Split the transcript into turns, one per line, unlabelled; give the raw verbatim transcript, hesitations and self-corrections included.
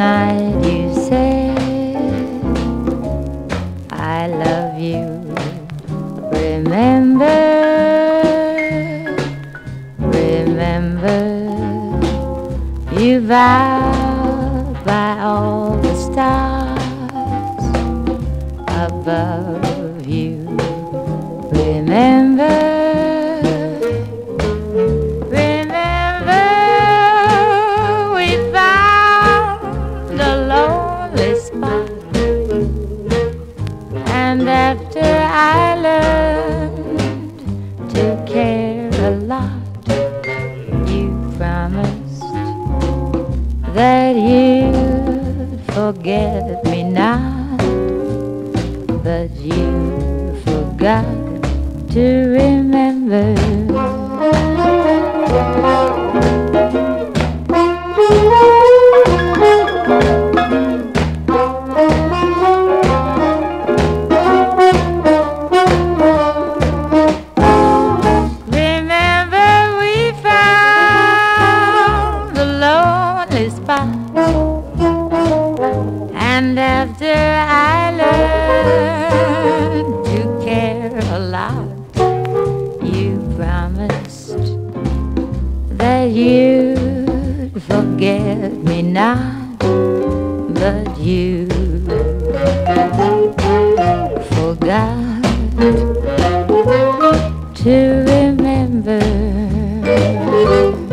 night you said I love you. Remember, remember, you vowed by all the stars above you. Remember, remember, we found a lonely spot, and after I learned to care a lot, you promised that you'd forget me not, but you forgot to remember. Remember, we found a lonely spot, and after I learned to care a lot, you promised that you'd forget me not, but you forgot to remember.